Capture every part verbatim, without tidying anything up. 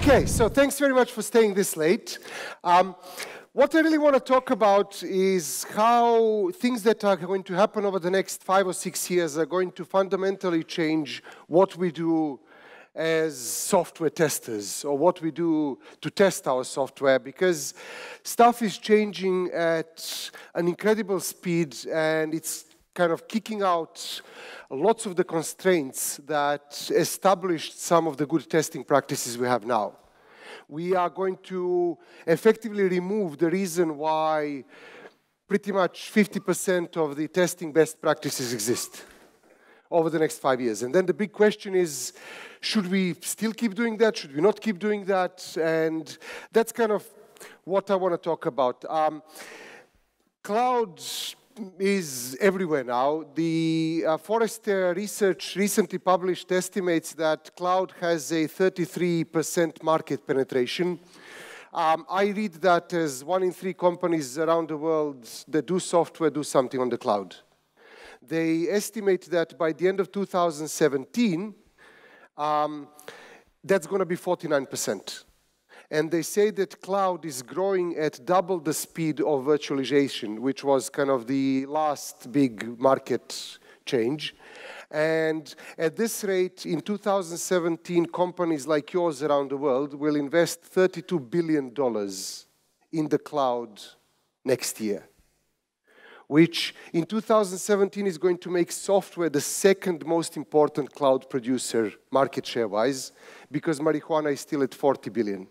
Okay, so thanks very much for staying this late. Um, what I really want to talk about is how things that are going to happen over the next five or six years are going to fundamentally change what we do as software testers, or what we do to test our software, because stuff is changing at an incredible speed, and it's kind of kicking out lots of the constraints that established some of the good testing practices we have now. We are going to effectively remove the reason why pretty much fifty percent of the testing best practices exist over the next five years. And then the big question is, should we still keep doing that? Should we not keep doing that? And that's kind of what I want to talk about. Um, cloud is everywhere now. The uh, Forrester research recently published estimates that cloud has a thirty-three percent market penetration. Um, I read that as one in three companies around the world that do software do something on the cloud. They estimate that by the end of two thousand seventeen, um, that's going to be forty-nine percent. And they say that cloud is growing at double the speed of virtualization, which was kind of the last big market change. And at this rate, in two thousand seventeen, companies like yours around the world will invest thirty-two billion dollars in the cloud next year, which in two thousand seventeen is going to make software the second most important cloud producer market share-wise, because marijuana is still at forty billion.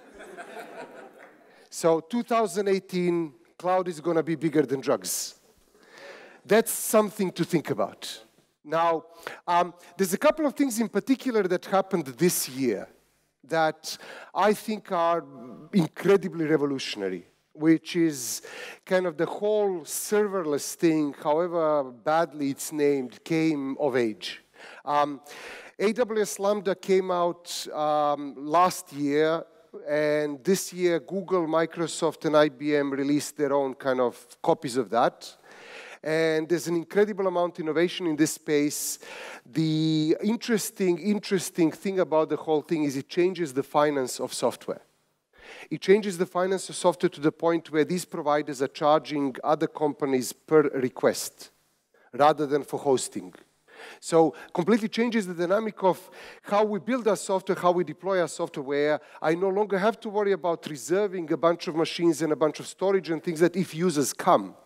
So two thousand eighteen, cloud is going to be bigger than drugs. That's something to think about. Now, um, there's a couple of things in particular that happened this year that I think are incredibly revolutionary, which is kind of the whole serverless thing, however badly it's named, came of age. Um, A W S Lambda came out um, last year, and this year Google, Microsoft, and I B M released their own kind of copies of that. And there's an incredible amount of innovation in this space. The interesting, interesting thing about the whole thing is it changes the finance of software. It changes the finance of software to the point where these providers are charging other companies per request rather than for hosting. So completely changes the dynamic of how we build our software, how we deploy our software, where I no longer have to worry about reserving a bunch of machines and a bunch of storage and things that if users come.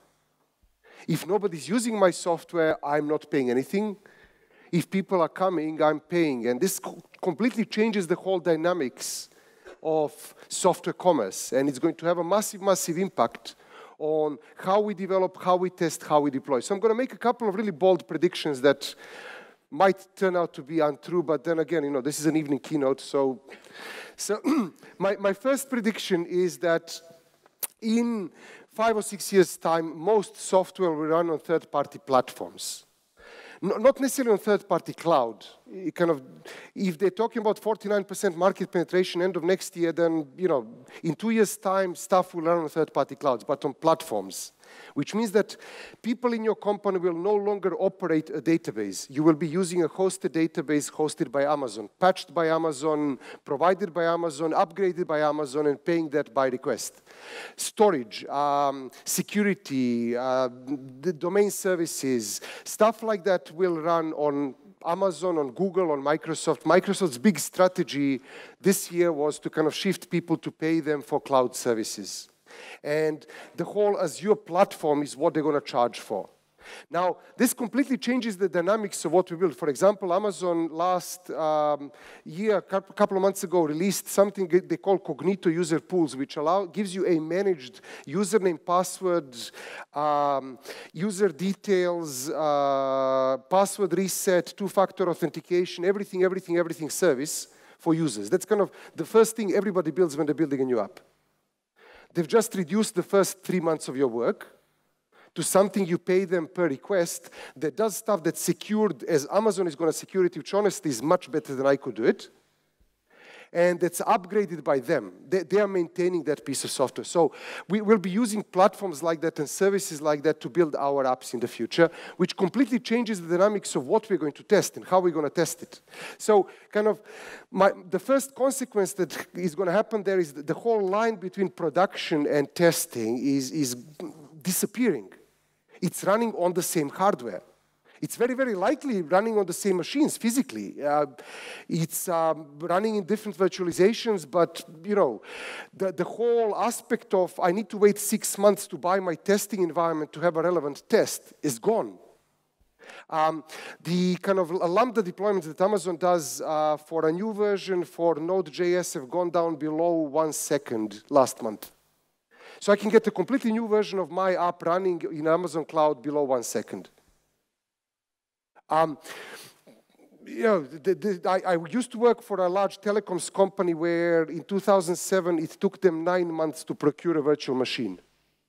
If nobody's using my software, I'm not paying anything. If people are coming, I'm paying. And this co- completely changes the whole dynamics of software commerce. And it's going to have a massive, massive impact on how we develop, how we test, how we deploy. So I'm going to make a couple of really bold predictions that might turn out to be untrue, but then again, you know, this is an evening keynote, so, so my, my first prediction is that in five or six years' time, most software will run on third-party platforms. Not necessarily on third-party cloud. It kind of, if they're talking about forty-nine percent market penetration end of next year, then, you know, in two years' time, stuff will run on third-party clouds, but on platforms, which means that people in your company will no longer operate a database. You will be using a hosted database hosted by Amazon, patched by Amazon, provided by Amazon, upgraded by Amazon, and paying that by request. Storage, um, security, uh, the domain services, stuff like that will run on Amazon, on Google, on Microsoft. Microsoft's big strategy this year was to kind of shift people to pay them for cloud services. And the whole Azure platform is what they're going to charge for. Now, this completely changes the dynamics of what we build. For example, Amazon last um, year, a couple of months ago, released something they call Cognito user pools, which allow, gives you a managed username, password, um, user details, uh, password reset, two-factor authentication, everything, everything, everything service for users. That's kind of the first thing everybody builds when they're building a new app. They've just reduced the first three months of your work to something you pay them per request that does stuff that's secured as Amazon is going to secure it, which honestly is much better than I could do it. and it's upgraded by them. They, they are maintaining that piece of software. So we will be using platforms like that and services like that to build our apps in the future, which completely changes the dynamics of what we're going to test and how we're going to test it. So kind of my, the first consequence that is going to happen there is that the whole line between production and testing is, is disappearing. It's running on the same hardware. It's very, very likely running on the same machines physically. Uh, it's um, running in different virtualizations, but you know, the, the whole aspect of I need to wait six months to buy my testing environment to have a relevant test is gone. Um, the kind of Lambda deployments that Amazon does uh, for a new version for Node.js have gone down below one second last month. So I can get a completely new version of my app running in Amazon Cloud below one second. Um, you know, the, the, I, I used to work for a large telecoms company where in two thousand seven it took them nine months to procure a virtual machine.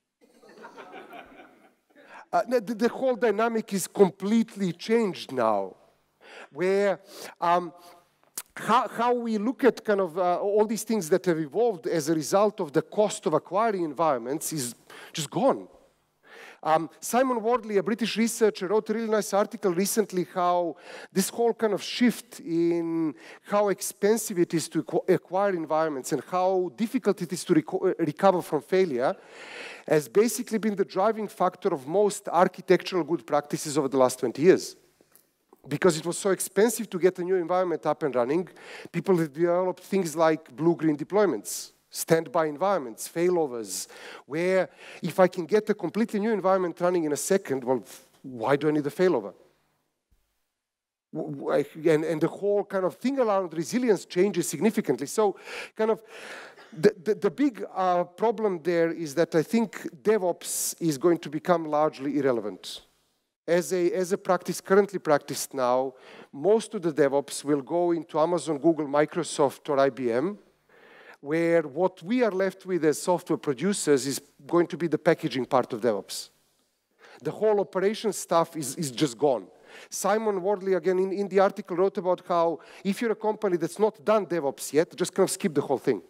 uh, the, the whole dynamic is completely changed now, where um, how, how we look at kind of uh, all these things that have evolved as a result of the cost of acquiring environments is just gone. Um, Simon Wardley, a British researcher, wrote a really nice article recently how this whole kind of shift in how expensive it is to acquire environments and how difficult it is to reco recover from failure has basically been the driving factor of most architectural good practices over the last twenty years. Because it was so expensive to get a new environment up and running, people have developed things like blue-green deployments, standby environments, failovers, where if I can get a completely new environment running in a second, well, why do I need a failover? And, and the whole kind of thing around resilience changes significantly. So kind of the, the, the big uh, problem there is that I think DevOps is going to become largely irrelevant. As a, as a practice currently practiced now, most of the DevOps will go into Amazon, Google, Microsoft, or I B M, where what we are left with as software producers is going to be the packaging part of DevOps. The whole operation stuff is, is just gone. Simon Wardley, again, in, in the article wrote about how if you're a company that's not done DevOps yet, just kind of skip the whole thing.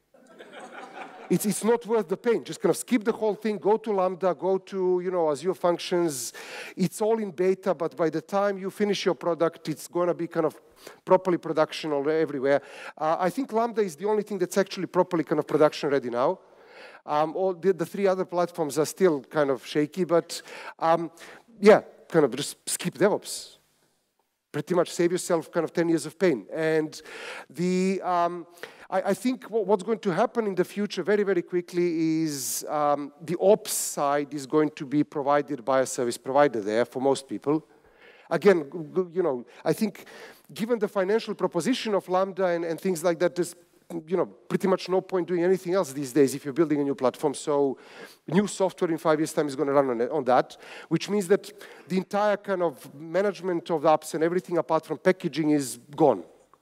It's, it's not worth the pain. Just kind of skip the whole thing, go to Lambda, go to you know, Azure Functions. It's all in beta, but by the time you finish your product, it's going to be kind of properly productional everywhere. Uh, I think Lambda is the only thing that's actually properly kind of production ready now. Um, all the, the three other platforms are still kind of shaky, but um, yeah, kind of just skip DevOps. Pretty much save yourself kind of ten years of pain. And the... Um, I, I think what, what's going to happen in the future very, very quickly is um, the ops side is going to be provided by a service provider there for most people. Again, you know, I think given the financial proposition of Lambda and, and things like that, there's you know, pretty much no point doing anything else these days if you're building a new platform. So new software in five years' time is going to run on, it, on that, which means that the entire kind of management of the apps and everything apart from packaging is gone.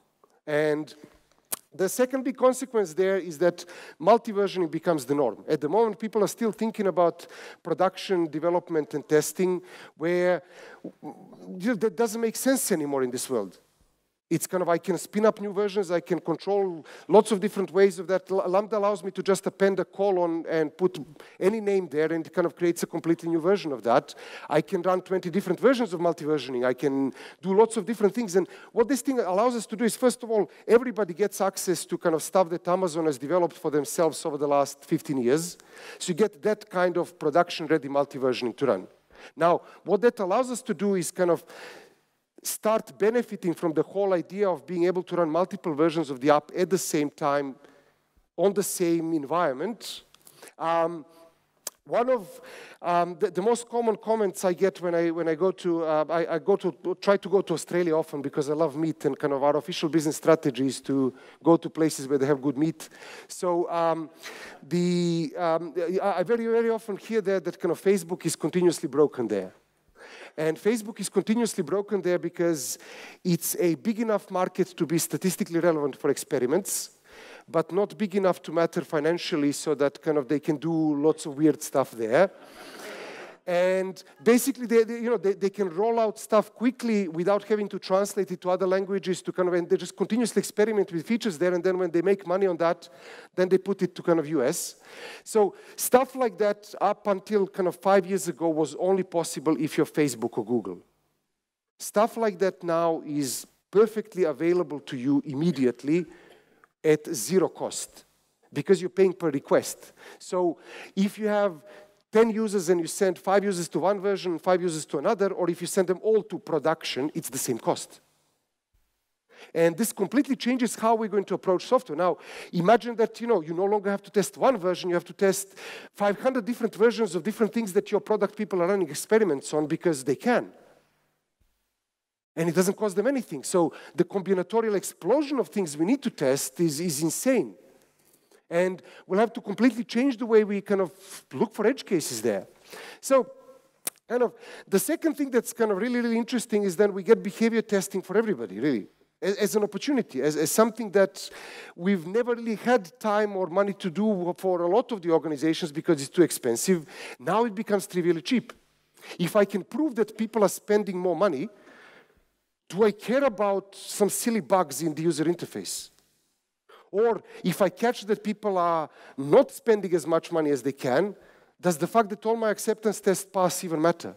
And the second big consequence there is that multi-versioning becomes the norm. At the moment, people are still thinking about production, development, and testing, where you know, that doesn't make sense anymore in this world. It's kind of, I can spin up new versions, I can control lots of different ways of that. Lambda allows me to just append a colon and put any name there, and it kind of creates a completely new version of that. I can run twenty different versions of multi-versioning. I can do lots of different things. And what this thing allows us to do is, first of all, everybody gets access to kind of stuff that Amazon has developed for themselves over the last fifteen years. So you get that kind of production-ready multi-versioning to run. Now, what that allows us to do is kind of start benefiting from the whole idea of being able to run multiple versions of the app at the same time on the same environment. Um, one of um, the, the most common comments I get when I when I go to uh, I, I go to try to go to Australia often because I love meat, and kind of our official business strategy is to go to places where they have good meat. So um, the um, I very very often hear that that kind of Facebook is continuously broken there. And Facebook is continuously broken there because it's a big enough market to be statistically relevant for experiments, but not big enough to matter financially so that kind of they can do lots of weird stuff there. And basically, they, they, you know, they, they can roll out stuff quickly without having to translate it to other languages to kind of, and they just continuously experiment with features there, and then when they make money on that, then they put it to kind of U S. So stuff like that up until kind of five years ago was only possible if you're Facebook or Google. Stuff like that now is perfectly available to you immediately at zero cost because you're paying per request. So if you have ten users and you send five users to one version, five users to another, or if you send them all to production, it's the same cost. And this completely changes how we're going to approach software. Now, imagine that you know you no longer have to test one version, you have to test five hundred different versions of different things that your product people are running experiments on because they can. And it doesn't cost them anything. So the combinatorial explosion of things we need to test is, is insane. And we'll have to completely change the way we kind of look for edge cases there. So kind of the second thing that's kind of really, really interesting is then we get behavior testing for everybody, really, as, as an opportunity, as, as something that we've never really had time or money to do for a lot of the organizations because it's too expensive. Now it becomes trivially cheap. If I can prove that people are spending more money, do I care about some silly bugs in the user interface? Or if I catch that people are not spending as much money as they can, does the fact that all my acceptance tests pass even matter?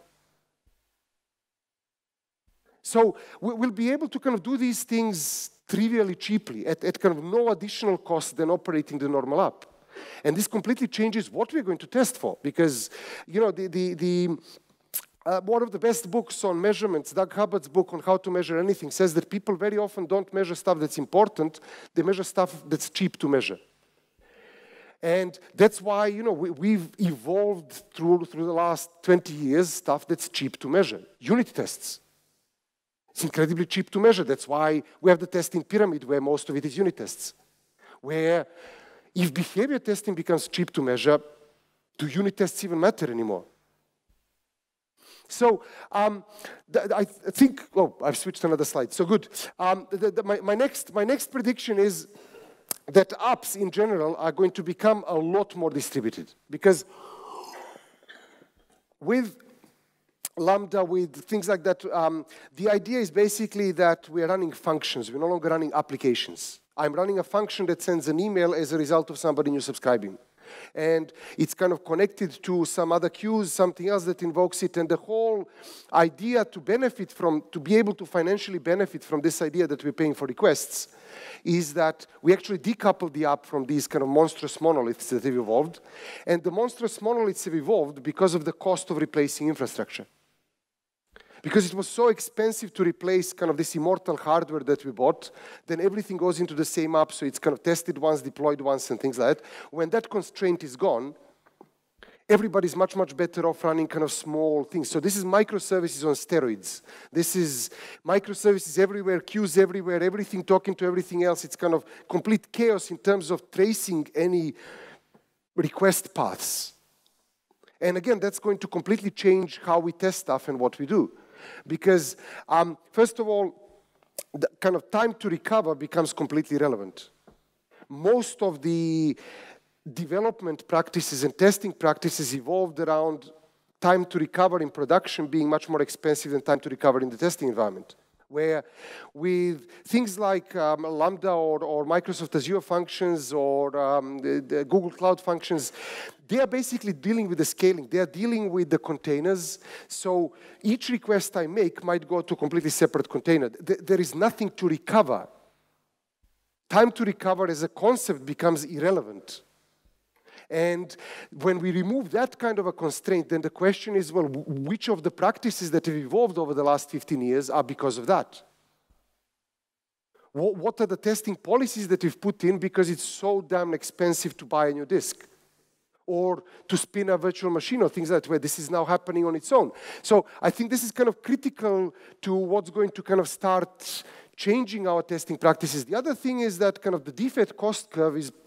So we'll be able to kind of do these things trivially cheaply at, at kind of no additional cost than operating the normal app. And this completely changes what we're going to test for because, you know, the, the, the Uh, one of the best books on measurements, Doug Hubbard's book on how to measure anything, says that people very often don't measure stuff that's important, they measure stuff that's cheap to measure. And that's why, you know, we, we've evolved through, through the last twenty years stuff that's cheap to measure. Unit tests. It's incredibly cheap to measure. That's why we have the testing pyramid where most of it is unit tests. Where if behavior testing becomes cheap to measure, do unit tests even matter anymore? So um, I think, oh, I've switched to another slide, so good. Um, the, the, my, my, next, my next prediction is that apps in general are going to become a lot more distributed. Because with Lambda, with things like that, um, the idea is basically that we're running functions. We're no longer running applications. I'm running a function that sends an email as a result of somebody new subscribing. And it's kind of connected to some other queues, something else that invokes it. And the whole idea to benefit from, to be able to financially benefit from this idea that we're paying for requests is that we actually decouple the app from these kind of monstrous monoliths that have evolved. And the monstrous monoliths have evolved because of the cost of replacing infrastructure. Because it was so expensive to replace kind of this immortal hardware that we bought, then everything goes into the same app, so it's kind of tested once, deployed once, and things like that. When that constraint is gone, everybody's much, much better off running kind of small things. So this is microservices on steroids. This is microservices everywhere, queues everywhere, everything talking to everything else. It's kind of complete chaos in terms of tracing any request paths. And again, that's going to completely change how we test stuff and what we do. Because, um, first of all, the kind of time to recover becomes completely irrelevant. Most of the development practices and testing practices evolved around time to recover in production being much more expensive than time to recover in the testing environment. Where with things like um, Lambda or, or Microsoft Azure functions or um, the, the Google Cloud functions, they are basically dealing with the scaling. They are dealing with the containers. So each request I make might go to a completely separate container. Th there is nothing to recover. Time to recover as a concept becomes irrelevant. And when we remove that kind of a constraint, then the question is, well, which of the practices that have evolved over the last fifteen years are because of that? What are the testing policies that we've put in because it's so damn expensive to buy a new disk? Or to spin a virtual machine or things like that, where this is now happening on its own. So I think this is kind of critical to what's going to kind of start changing our testing practices. The other thing is that kind of the defect cost curve is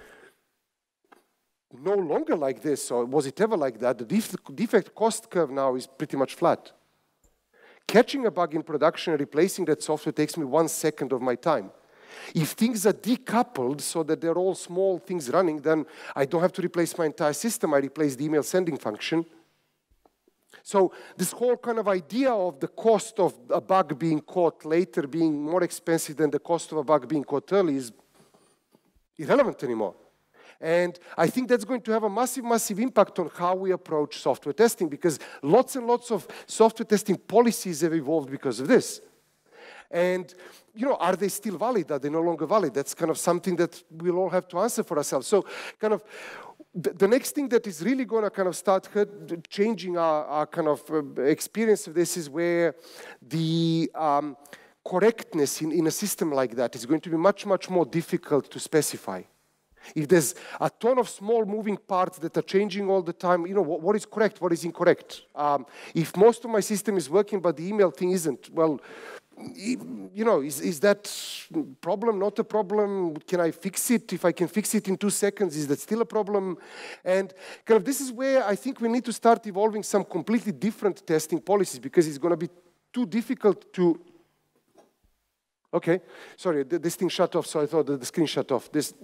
no longer like this, or was it ever like that? The def defect cost curve now is pretty much flat. Catching a bug in production and replacing that software takes me one second of my time. If things are decoupled so that they're all small things running, then I don't have to replace my entire system. I replace the email sending function. So this whole kind of idea of the cost of a bug being caught later being more expensive than the cost of a bug being caught early is irrelevant anymore. And I think that's going to have a massive, massive impact on how we approach software testing, because lots and lots of software testing policies have evolved because of this. And, you know, are they still valid? Are they no longer valid? That's kind of something that we'll all have to answer for ourselves. So kind of the, the next thing that is really going to kind of start changing our, our kind of uh, experience of this is where the um, correctness in, in a system like that is going to be much, much more difficult to specify. If there's a ton of small moving parts that are changing all the time, you know, what, what is correct, what is incorrect? Um, if most of my system is working but the email thing isn't, well, you know, is, is that problem not a problem? Can I fix it? If I can fix it in two seconds, is that still a problem? And kind of this is where I think we need to start evolving some completely different testing policies, because it's going to be too difficult to... Okay, sorry, this thing shut off, so I thought that the screen shut off. This...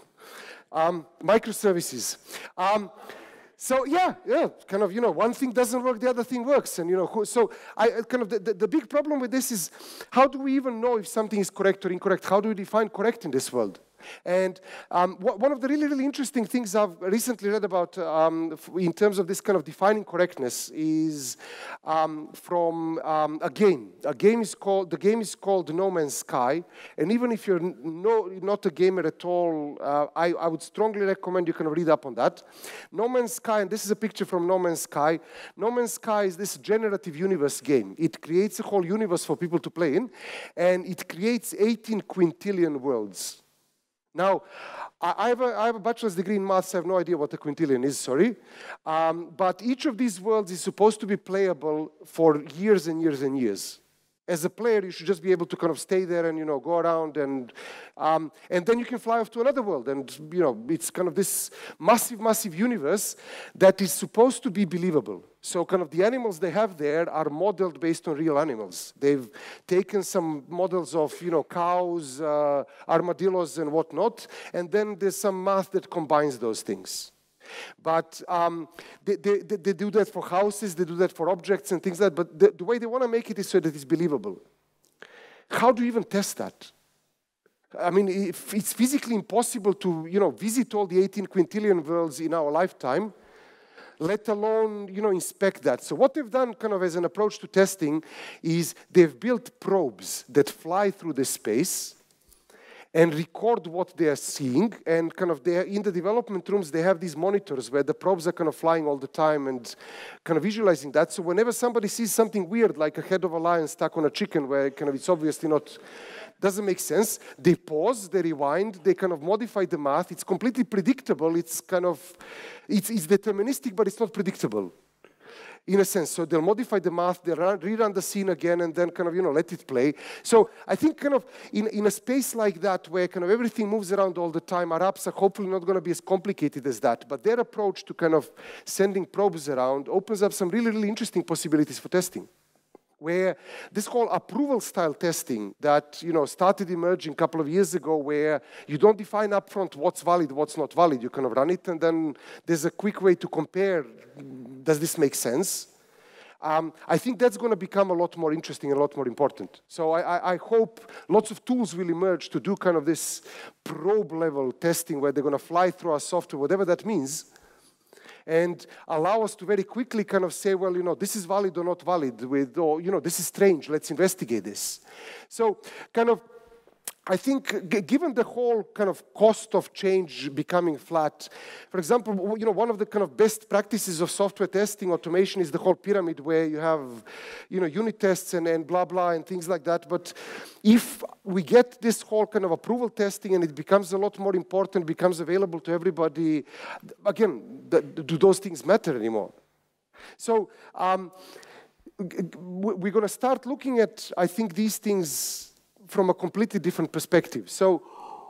Um, microservices. Um, so yeah, yeah, kind of, you know, one thing doesn't work, the other thing works. And, you know, so I kind of, the, the, the big problem with this is, how do we even know if something is correct or incorrect? How do we define correct in this world? And um, one of the really, really interesting things I've recently read about um, in terms of this kind of defining correctness is um, from um, a game. A game is called, the game is called No Man's Sky. And even if you're no, not a gamer at all, uh, I, I would strongly recommend you kind of read up on that. No Man's Sky, and this is a picture from No Man's Sky. No Man's Sky is this generative universe game. It creates a whole universe for people to play in, and it creates eighteen quintillion worlds. Now, I have, a, I have a bachelor's degree in maths. I have no idea what a quintillion is, sorry. Um, but each of these worlds is supposed to be playable for years and years and years. As a player, you should just be able to kind of stay there and, you know, go around, and um, and then you can fly off to another world. And, you know, it's kind of this massive, massive universe that is supposed to be believable. So kind of the animals they have there are modeled based on real animals. They've taken some models of, you know, cows, uh, armadillos, and whatnot, and then there's some math that combines those things. But um, they, they, they do that for houses, they do that for objects and things like that, but the, the way they want to make it is so that it's believable. How do you even test that? I mean, if it's physically impossible to, you know, visit all the eighteen quintillion worlds in our lifetime, let alone, you know, inspect that. So what they've done kind of as an approach to testing is they've built probes that fly through the space and record what they are seeing, and kind of they are in the development rooms, they have these monitors where the probes are kind of flying all the time and kind of visualizing that. So whenever somebody sees something weird, like a head of a lion stuck on a chicken, where kind of it's obviously not, doesn't make sense, they pause, they rewind, they kind of modify the math. It's completely predictable. It's kind of, it's, it's deterministic, but it's not predictable, in a sense. So they'll modify the math, they'll run, rerun the scene again, and then kind of, you know, let it play. So I think kind of in, in a space like that, where kind of everything moves around all the time, our apps are hopefully not going to be as complicated as that. But their approach to kind of sending probes around opens up some really, really interesting possibilities for testing, where this whole approval-style testing that, you know, started emerging a couple of years ago, where you don't define upfront what's valid, what's not valid. You kind of run it, and then there's a quick way to compare, does this make sense? Um, I think that's going to become a lot more interesting and a lot more important. So I, I, I hope lots of tools will emerge to do kind of this probe-level testing, where they're going to fly through our software, whatever that means, and allow us to very quickly kind of say, well, you know, this is valid or not valid, with, or, you know, this is strange, let's investigate this. So kind of, I think, g given the whole kind of cost of change becoming flat, for example, you know, one of the kind of best practices of software testing automation is the whole pyramid, where you have, you know, unit tests and, and blah, blah, and things like that. But if we get this whole kind of approval testing and it becomes a lot more important, becomes available to everybody, again, the, do those things matter anymore? So um, we're going to start looking at, I think, these things from a completely different perspective. So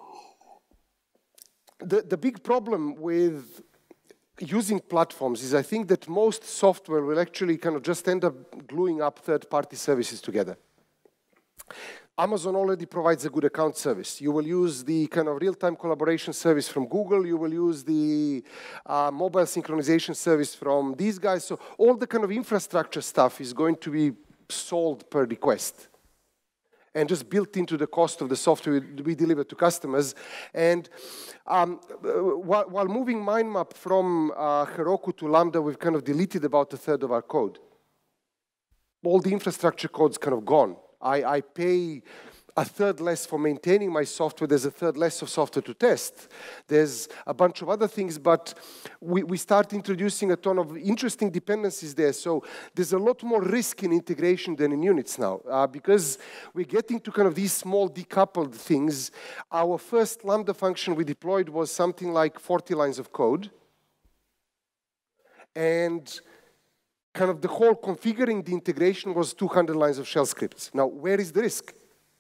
the, the big problem with using platforms is, I think, that most software will actually kind of just end up gluing up third-party services together. Amazon already provides a good account service. You will use the kind of real-time collaboration service from Google. You will use the uh, mobile synchronization service from these guys. So all the kind of infrastructure stuff is going to be sold per request and just built into the cost of the software we deliver to customers. And um, while, while moving mind map from uh, Heroku to Lambda, we've kind of deleted about a third of our code. All the infrastructure code's kind of gone. I, I pay a third less for maintaining my software. There's a third less of software to test. There's a bunch of other things, but we, we start introducing a ton of interesting dependencies there. So there's a lot more risk in integration than in units now, uh, because we're getting to kind of these small decoupled things. Our first Lambda function we deployed was something like forty lines of code. And kind of the whole configuring the integration was two hundred lines of shell scripts. Now, where is the risk?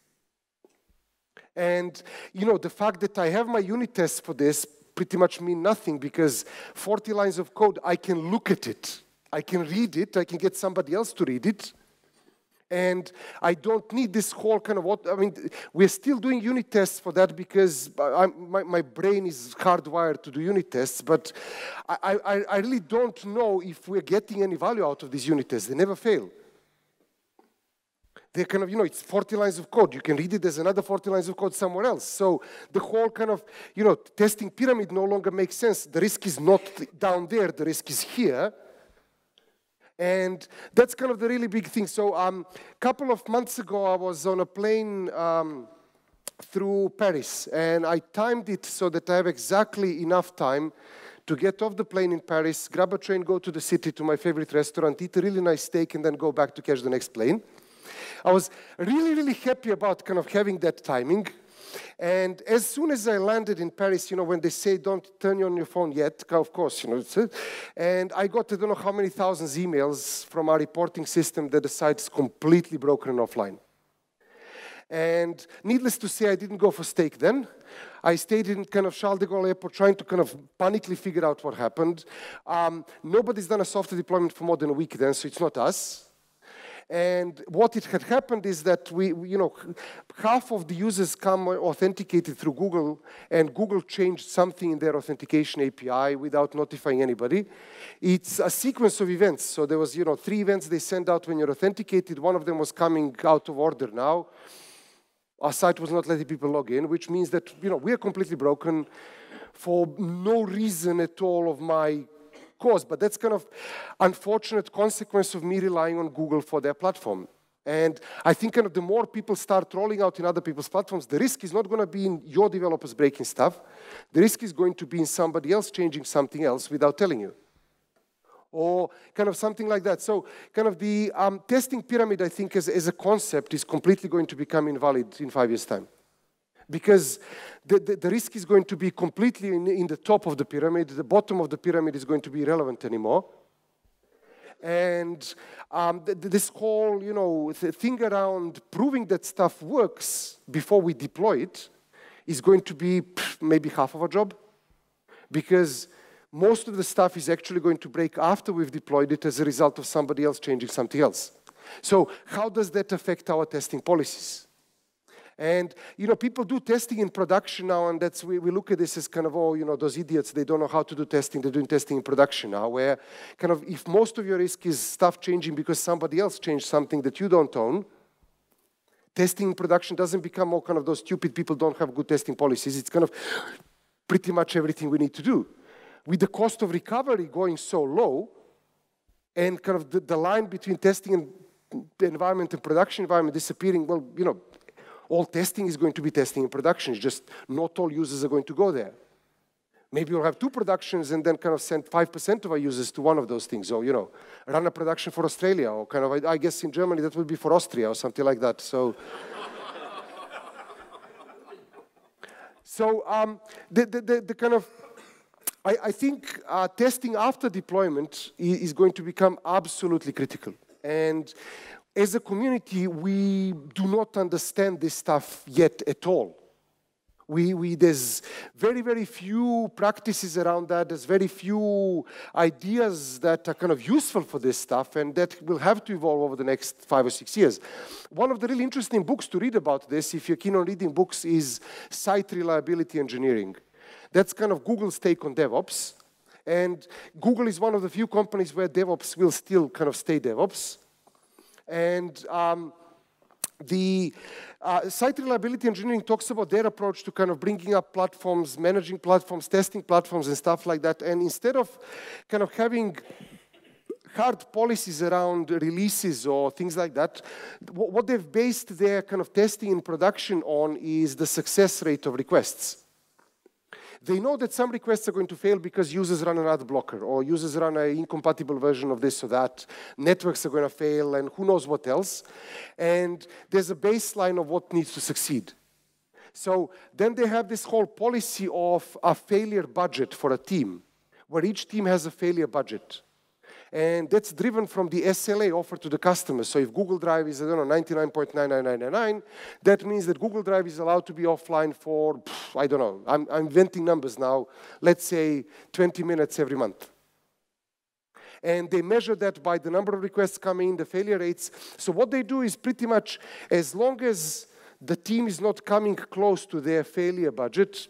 And, you know, the fact that I have my unit tests for this pretty much mean nothing, because forty lines of code, I can look at it. I can read it. I can get somebody else to read it. And I don't need this whole kind of what, I mean, we're still doing unit tests for that because I'm, my, my brain is hardwired to do unit tests, but I, I, I really don't know if we're getting any value out of these unit tests. They never fail. They're kind of, you know, it's forty lines of code. You can read it as another forty lines of code somewhere else. So the whole kind of, you know, testing pyramid no longer makes sense. The risk is not down there. The risk is here. And that's kind of the really big thing. So a um, couple of months ago, I was on a plane um, through Paris, and I timed it so that I have exactly enough time to get off the plane in Paris, grab a train, go to the city to my favorite restaurant, eat a really nice steak, and then go back to catch the next plane. I was really, really happy about kind of having that timing. And as soon as I landed in Paris, you know, when they say don't turn on your phone yet, of course, you know, it's it. And I got, I don't know how many thousands emails from our reporting system that the site's completely broken and offline. And needless to say, I didn't go for steak then. I stayed in kind of Charles de Gaulle airport trying to kind of panically figure out what happened. Um, nobody's done a software deployment for more than a week then, so it's not us. And what it had happened is that we, we, you know, half of the users come authenticated through Google, and Google changed something in their authentication A P I without notifying anybody. It's a sequence of events. So there was, you know, three events they send out when you're authenticated. One of them was coming out of order now. Our site was not letting people log in, which means that, you know, we are completely broken for no reason at all of my cause, but that's kind of unfortunate consequence of me relying on Google for their platform. And I think kind of the more people start rolling out in other people's platforms, the risk is not going to be in your developers breaking stuff. The risk is going to be in somebody else changing something else without telling you. Or kind of something like that. So kind of the um, testing pyramid, I think, as, as a concept is completely going to become invalid in five years' time. Because the, the, the risk is going to be completely in, in the top of the pyramid. The bottom of the pyramid is going to be irrelevant anymore. And um, th this whole, you know, th thing around proving that stuff works before we deploy it is going to be pff, maybe half of our job. Because most of the stuff is actually going to break after we've deployed it as a result of somebody else changing something else. So how does that affect our testing policies? And, you know, people do testing in production now, and that's, we, we look at this as kind of, oh, you know, those idiots, they don't know how to do testing, they're doing testing in production now, where kind of if most of your risk is stuff changing because somebody else changed something that you don't own, testing in production doesn't become more kind of those stupid people don't have good testing policies. It's kind of pretty much everything we need to do. With the cost of recovery going so low, and kind of the, the line between testing and the environment and production environment disappearing, well, you know, all testing is going to be testing in production. It's just not all users are going to go there. Maybe we'll have two productions and then kind of send five percent of our users to one of those things. Or, you know, run a production for Australia. Or kind of, I guess in Germany that would be for Austria or something like that. So, so um, the, the, the, the kind of, I, I think uh, testing after deployment is going to become absolutely critical. And as a community, we do not understand this stuff yet at all. We, we, there's very, very few practices around that. There's very few ideas that are kind of useful for this stuff, and that will have to evolve over the next five or six years. One of the really interesting books to read about this, if you're keen on reading books, is Site Reliability Engineering. That's kind of Google's take on DevOps. And Google is one of the few companies where DevOps will still kind of stay DevOps. And um, the uh, Site Reliability Engineering talks about their approach to kind of bringing up platforms, managing platforms, testing platforms, and stuff like that. And instead of kind of having hard policies around releases or things like that, what they've based their kind of testing in production on is the success rate of requests. They know that some requests are going to fail because users run an ad blocker, or users run an incompatible version of this or that. Networks are going to fail, and who knows what else. And there's a baseline of what needs to succeed. So then they have this whole policy of a failure budget for a team, where each team has a failure budget. And that's driven from the S L A offered to the customer. So if Google Drive is, I don't know, ninety-nine point nine nine nine nine nine, that means that Google Drive is allowed to be offline for, pff, I don't know, I'm, I'm inventing numbers now, let's say twenty minutes every month. And they measure that by the number of requests coming in, the failure rates. So what they do is pretty much, as long as the team is not coming close to their failure budget,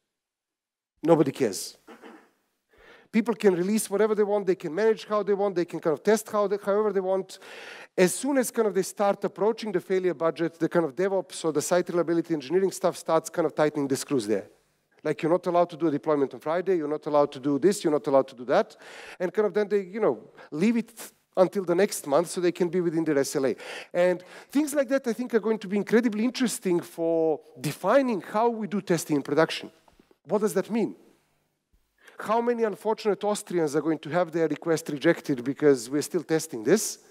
nobody cares. People can release whatever they want, they can manage how they want, they can kind of test how they, however they want. As soon as kind of they start approaching the failure budget, the kind of DevOps or the site reliability engineering stuff starts kind of tightening the screws there. Like, you're not allowed to do a deployment on Friday, you're not allowed to do this, you're not allowed to do that. And kind of then they, you know, leave it until the next month so they can be within their S L A. And things like that, I think, are going to be incredibly interesting for defining how we do testing in production. What does that mean? How many unfortunate Austrians are going to have their request rejected because we're still testing this?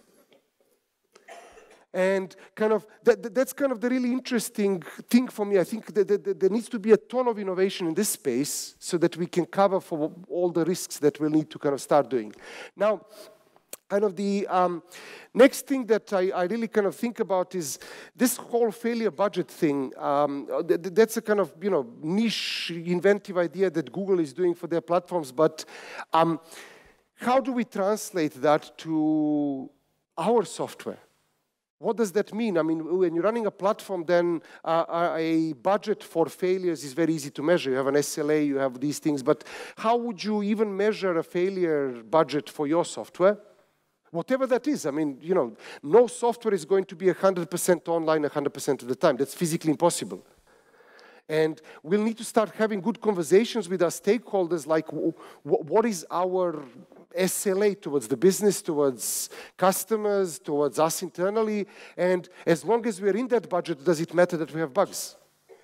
And kind of that, that's kind of the really interesting thing for me. I think that, that, that there needs to be a ton of innovation in this space so that we can cover for all the risks that we'll need to kind of start doing. Now, kind of the um, next thing that I, I really kind of think about is this whole failure budget thing. Um, th that's a kind of, you know, niche, inventive idea that Google is doing for their platforms. But um, how do we translate that to our software? What does that mean? I mean, when you're running a platform, then uh, a budget for failures is very easy to measure. You have an S L A, you have these things. But how would you even measure a failure budget for your software? Whatever that is. I mean, you know, no software is going to be one hundred percent online one hundred percent of the time. That's physically impossible. And we'll need to start having good conversations with our stakeholders, like what is our S L A towards the business, towards customers, towards us internally, and as long as we're in that budget, does it matter that we have bugs?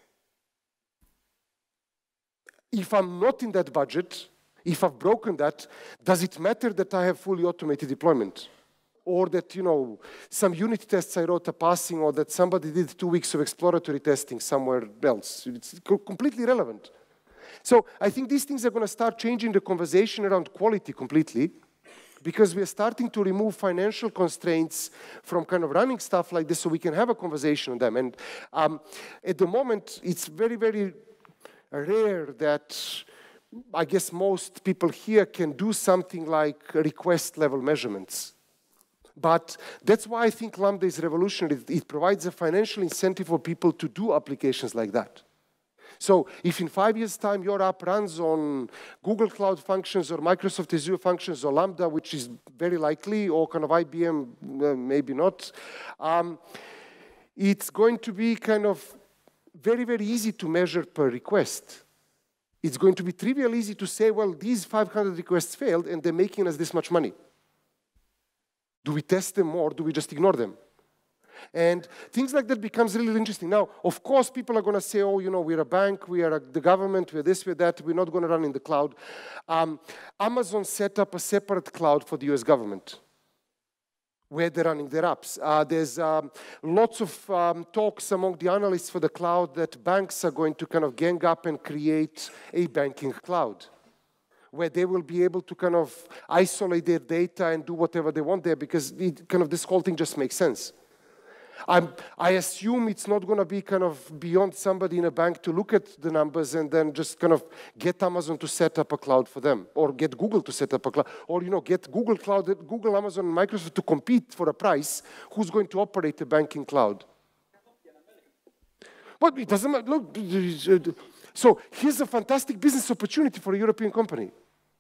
If I'm not in that budget, if I've broken that, does it matter that I have fully automated deployment? Or that, you know, some unit tests I wrote are passing, or that somebody did two weeks of exploratory testing somewhere else? It's completely irrelevant. So I think these things are going to start changing the conversation around quality completely, because we are starting to remove financial constraints from kind of running stuff like this so we can have a conversation on them. And um, at the moment, it's very, very rare that I guess most people here can do something like request level measurements. But that's why I think Lambda is revolutionary. It provides a financial incentive for people to do applications like that. So if in five years' time your app runs on Google Cloud Functions or Microsoft Azure Functions or Lambda, which is very likely, or kind of I B M, uh, maybe not, um, it's going to be kind of very, very easy to measure per request. It's going to be trivial easy to say, well, these five hundred requests failed and they're making us this much money. Do we test them or do we just ignore them? And things like that becomes really interesting. Now, of course, people are going to say, oh, you know, we're a bank, we are a, the government, we're this, we're that, we're not going to run in the cloud. Um, Amazon set up a separate cloud for the U S government, where they're running their apps. Uh, there's um, lots of um, talks among the analysts for the cloud that banks are going to kind of gang up and create a banking cloud, where they will be able to kind of isolate their data and do whatever they want there, because it, kind of this whole thing just makes sense. I'm, I assume it's not going to be kind of beyond somebody in a bank to look at the numbers and then just kind of get Amazon to set up a cloud for them, or get Google to set up a cloud, or you know, get Google Cloud, Google, Amazon, and Microsoft to compete for a price. Who's going to operate a banking cloud? But it doesn't matter. Look, so here's a fantastic business opportunity for a European company.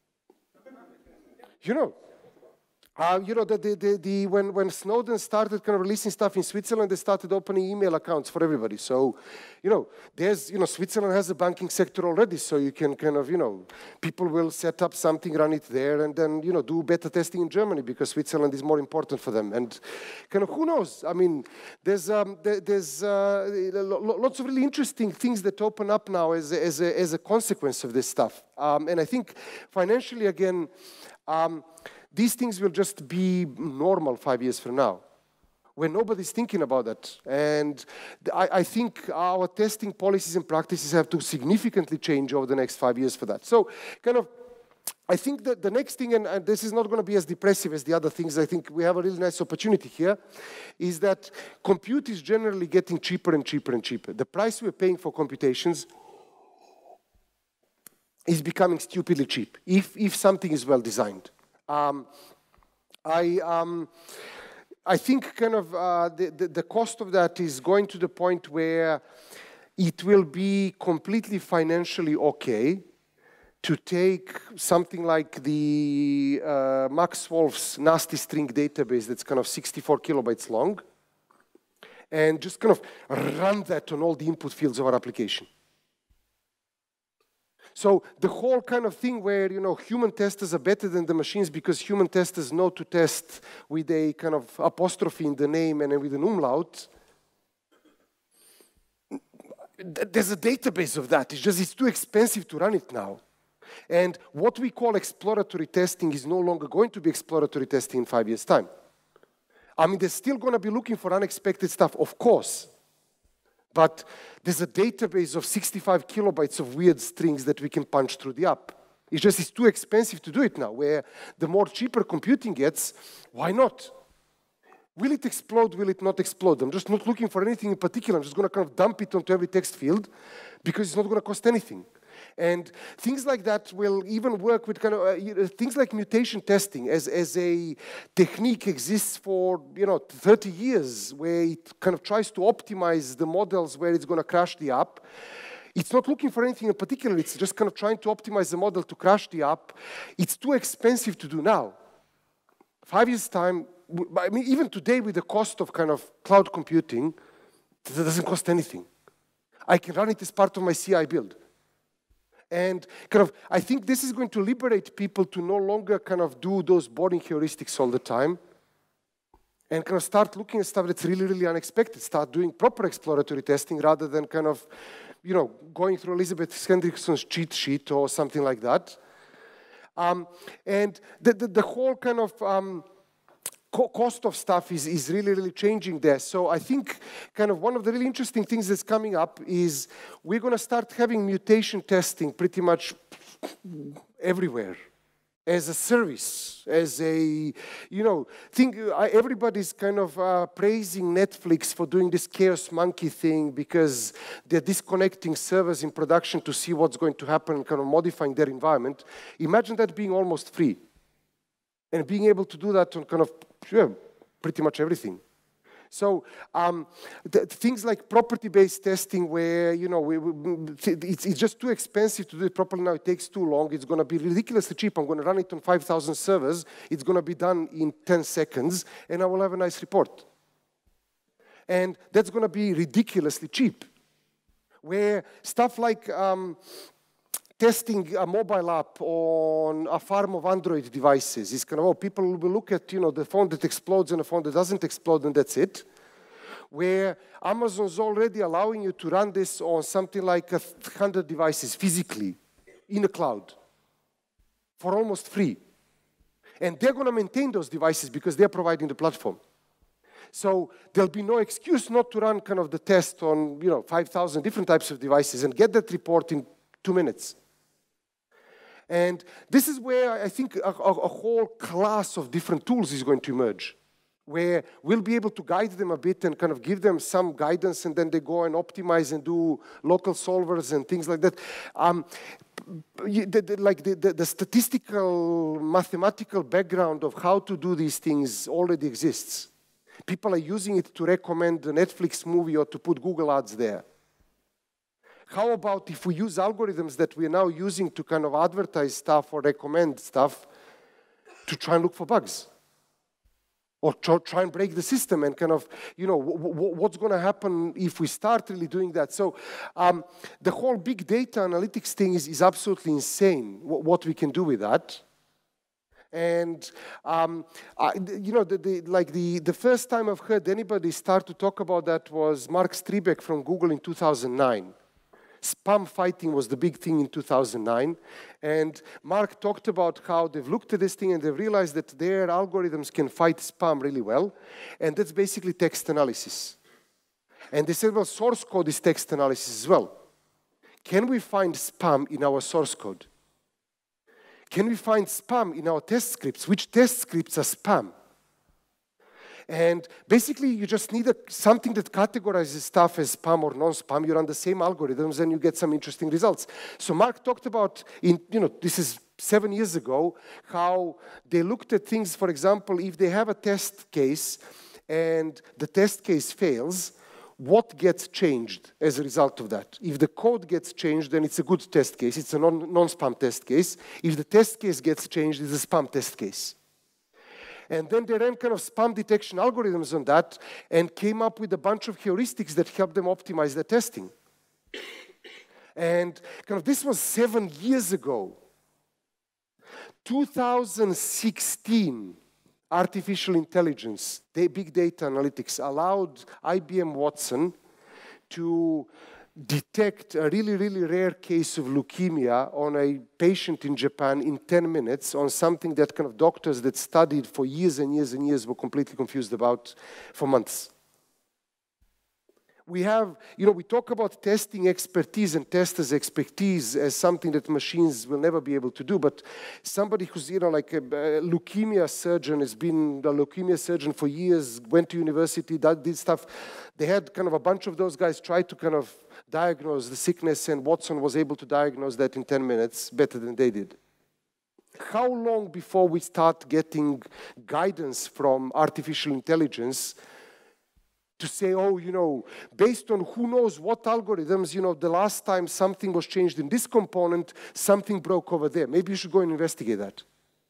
You know. Uh, you know, the, the, the, the, when, when Snowden started kind of releasing stuff in Switzerland, they started opening email accounts for everybody. So, you know, there's, you know, Switzerland has a banking sector already, so you can kind of, you know, people will set up something, run it there, and then, you know, do beta testing in Germany because Switzerland is more important for them. And kind of, who knows? I mean, there's, um, there, there's uh, lots of really interesting things that open up now as a, as a, as a consequence of this stuff. Um, and I think financially, again, um, these things will just be normal five years from now, when nobody's thinking about that. And I, I think our testing policies and practices have to significantly change over the next five years for that. So kind of, I think that the next thing, and, and this is not going to be as depressive as the other things, I think we have a really nice opportunity here, is that compute is generally getting cheaper and cheaper and cheaper. The price we're paying for computations is becoming stupidly cheap, if, if something is well designed. Um, I, um, I think kind of uh, the, the, the cost of that is going to the point where it will be completely financially okay to take something like the uh, Max Wolf's nasty string database that's kind of sixty-four kilobytes long and just kind of run that on all the input fields of our application. So the whole kind of thing where, you know, human testers are better than the machines because human testers know to test with a kind of apostrophe in the name and with an umlaut, there's a database of that. It's just, it's too expensive to run it now. And what we call exploratory testing is no longer going to be exploratory testing in five years' time. I mean, they're still going to be looking for unexpected stuff, of course. But there's a database of sixty-five kilobytes of weird strings that we can punch through the app. It's just, it's too expensive to do it now, where the more cheaper computing gets, why not? Will it explode, will it not explode? I'm just not looking for anything in particular. I'm just going to kind of dump it onto every text field because it's not going to cost anything. And things like that will even work with kind of uh, you know, things like mutation testing as, as a technique exists for, you know, thirty years, where it kind of tries to optimize the models where it's going to crash the app. It's not looking for anything in particular. It's just kind of trying to optimize the model to crash the app. It's too expensive to do now. Five years' time, I mean, even today with the cost of kind of cloud computing, that doesn't cost anything. I can run it as part of my C I build. And kind of, I think this is going to liberate people to no longer kind of do those boring heuristics all the time and kind of start looking at stuff that's really, really unexpected, start doing proper exploratory testing rather than kind of, you know, going through Elizabeth Hendrickson's cheat sheet or something like that. Um, and the, the, the whole kind of um, co cost of stuff is, is really, really changing there. So I think kind of one of the really interesting things that's coming up is we're going to start having mutation testing pretty much everywhere as a service, as a, you know, think, everybody's kind of uh, praising Netflix for doing this chaos monkey thing because they're disconnecting servers in production to see what's going to happen and kind of modifying their environment. Imagine that being almost free and being able to do that on kind of, yeah, pretty much everything. So um, the, things like property-based testing where, you know, we, we, it's, it's just too expensive to do it properly now. It takes too long. It's going to be ridiculously cheap. I'm going to run it on five thousand servers. It's going to be done in ten seconds, and I will have a nice report. And that's going to be ridiculously cheap. Where stuff like um, testing a mobile app on a farm of Android devices is kind of, oh, people will look at, you know, the phone that explodes and a phone that doesn't explode, and that's it. Where Amazon's already allowing you to run this on something like a hundred devices physically in the cloud for almost free. And they're going to maintain those devices because they're providing the platform. So there'll be no excuse not to run kind of the test on, you know, five thousand different types of devices and get that report in two minutes. And this is where I think a, a, a whole class of different tools is going to emerge, where we'll be able to guide them a bit and kind of give them some guidance, and then they go and optimize and do local solvers and things like that. Um, you, the, the, like the, the, the statistical, mathematical background of how to do these things already exists. People are using it to recommend a Netflix movie or to put Google ads there. How about if we use algorithms that we're now using to kind of advertise stuff or recommend stuff to try and look for bugs? Or try and break the system and kind of, you know, what's going to happen if we start really doing that? So um, the whole big data analytics thing is, is absolutely insane, what we can do with that. And, um, I, you know, the, the, like the, the first time I've heard anybody start to talk about that was Mark Strebeck from Google in two thousand nine. Spam fighting was the big thing in two thousand nine. And Mark talked about how they've looked at this thing and they've realized that their algorithms can fight spam really well. And that's basically text analysis. And they said, well, source code is text analysis as well. Can we find spam in our source code? Can we find spam in our test scripts? Which test scripts are spam? And basically, you just need a, something that categorizes stuff as spam or non-spam. You run the same algorithms, and you get some interesting results. So Mark talked about, in, you know, this is seven years ago, how they looked at things, for example, if they have a test case, and the test case fails, what gets changed as a result of that? If the code gets changed, then it's a good test case. It's a non, non-spam test case. If the test case gets changed, it's a spam test case. And then they ran kind of spam detection algorithms on that and came up with a bunch of heuristics that helped them optimize their testing. And kind of this was seven years ago. two thousand sixteen, artificial intelligence, big data analytics allowed I B M Watson to detect a really, really rare case of leukemia on a patient in Japan in ten minutes on something that kind of doctors that studied for years and years and years were completely confused about for months. We have, you know, we talk about testing expertise and testers' expertise as something that machines will never be able to do, but somebody who's, you know, like a, a leukemia surgeon, has been a leukemia surgeon for years, went to university, did, did stuff. They had kind of a bunch of those guys try to kind of diagnose the sickness, and Watson was able to diagnose that in ten minutes better than they did. How long before we start getting guidance from artificial intelligence to say, oh, you know, based on who knows what algorithms, you know, the last time something was changed in this component, something broke over there. Maybe you should go and investigate that.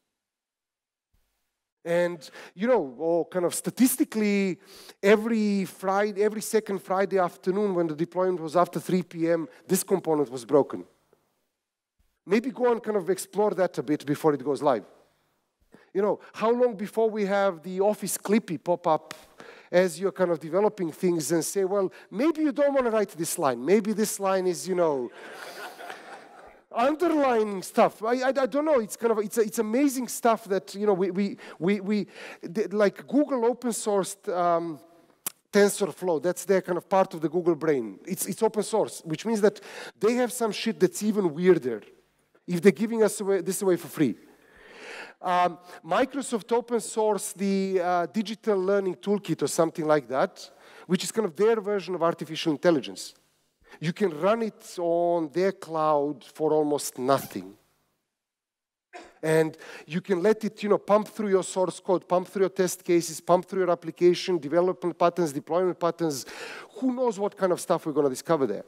And, you know, or kind of statistically, every Friday, every second Friday afternoon when the deployment was after three P M, this component was broken. Maybe go and kind of explore that a bit before it goes live. You know, how long before we have the Office Clippy pop up as you're kind of developing things and say, well, maybe you don't want to write this line. Maybe this line is, you know, underlying stuff. I, I, I don't know. It's kind of, it's, it's amazing stuff that, you know, we, we, we, we like Google open sourced um, TensorFlow. That's their kind of part of the Google brain. It's, it's open source, which means that they have some shit that's even weirder if they're giving us away, this away for free. Um, Microsoft open sourced the uh, digital learning toolkit or something like that, which is kind of their version of artificial intelligence. You can run it on their cloud for almost nothing. And you can let it, you know, pump through your source code, pump through your test cases, pump through your application, development patterns, deployment patterns. Who knows what kind of stuff we're going to discover there?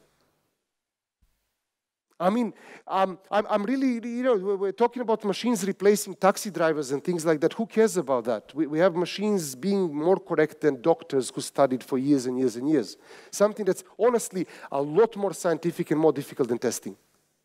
I mean, um, I'm, I'm really, you know, we're talking about machines replacing taxi drivers and things like that. Who cares about that? We, we have machines being more correct than doctors who studied for years and years and years. Something that's honestly a lot more scientific and more difficult than testing.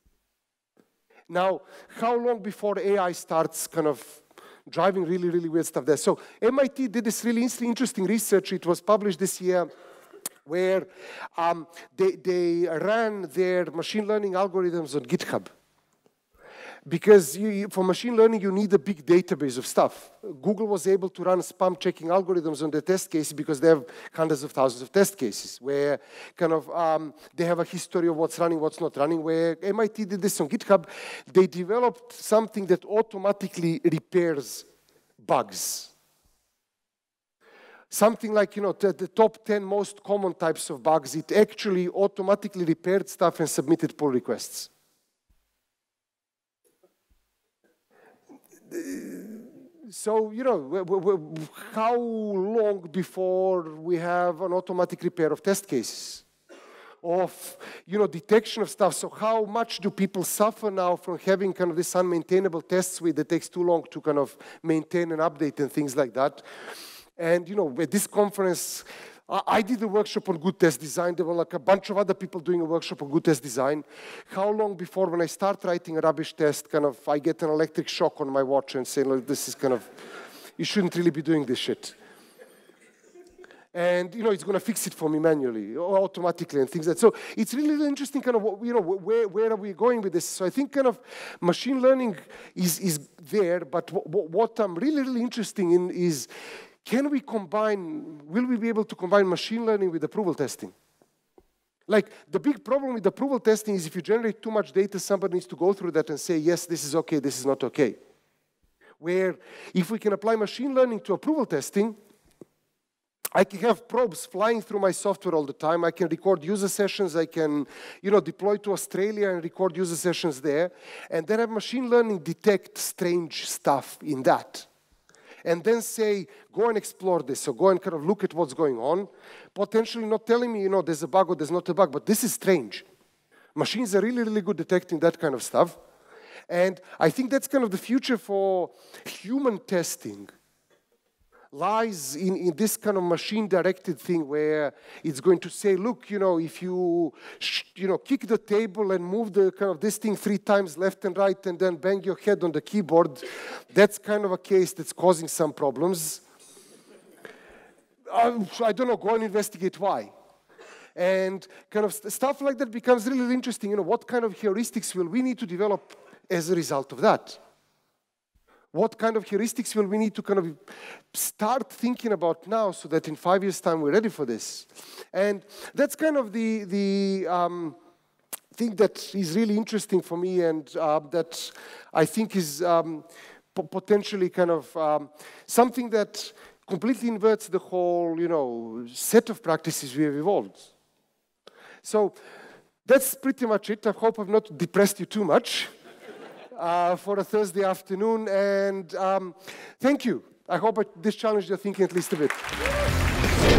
Now, how long before A I starts kind of driving really, really weird stuff there? So M I T did this really interesting research. It was published this year, where um, they, they ran their machine learning algorithms on GitHub. Because you, for machine learning, you need a big database of stuff. Google was able to run spam checking algorithms on their test cases because they have hundreds of thousands of test cases, where kind of um, they have a history of what's running, what's not running, where M I T did this on GitHub. They developed something that automatically repairs bugs. something like, you know, the, the top ten most common types of bugs, it actually automatically repaired stuff and submitted pull requests. So, you know, how long before we have an automatic repair of test cases? Of, you know, detection of stuff. So how much do people suffer now from having kind of this unmaintainable test suite that takes too long to kind of maintain and update and things like that? And, you know, at this conference, I did a workshop on good test design. There were like a bunch of other people doing a workshop on good test design. How long before when I start writing a rubbish test, kind of, I get an electric shock on my watch and say, like, this is kind of, you shouldn't really be doing this shit. And, you know, it's going to fix it for me manually or automatically and things like that. So it's really, really interesting kind of, you know, where, where are we going with this? So I think kind of machine learning is, is there, but what, what I'm really, really interested in is, can we combine, will we be able to combine machine learning with approval testing? Like, the big problem with approval testing is if you generate too much data, somebody needs to go through that and say, yes, this is okay, this is not okay. Where if we can apply machine learning to approval testing, I can have probes flying through my software all the time. I can record user sessions. I can, you know, deploy to Australia and record user sessions there. And then have machine learning detect strange stuff in that. And then say, go and explore this. So go and kind of look at what's going on. Potentially not telling me, you know, there's a bug or there's not a bug, but this is strange. Machines are really, really good detecting that kind of stuff. And I think that's kind of the future for human testing. Lies in, in this kind of machine-directed thing where it's going to say, look, you know, if you, sh you know, kick the table and move the kind of this thing three times left and right and then bang your head on the keyboard, that's kind of a case that's causing some problems. Uh, I don't know, go and investigate why. And kind of st stuff like that becomes really, really interesting. You know, what kind of heuristics will we need to develop as a result of that? What kind of heuristics will we need to kind of start thinking about now so that in five years' time we're ready for this? And that's kind of the, the um, thing that is really interesting for me and uh, that I think is um, potentially kind of um, something that completely inverts the whole, you know, set of practices we have evolved. So that's pretty much it. I hope I've not depressed you too much. Uh, for a Thursday afternoon, and um, thank you. I hope I, this challenged your thinking at least a bit.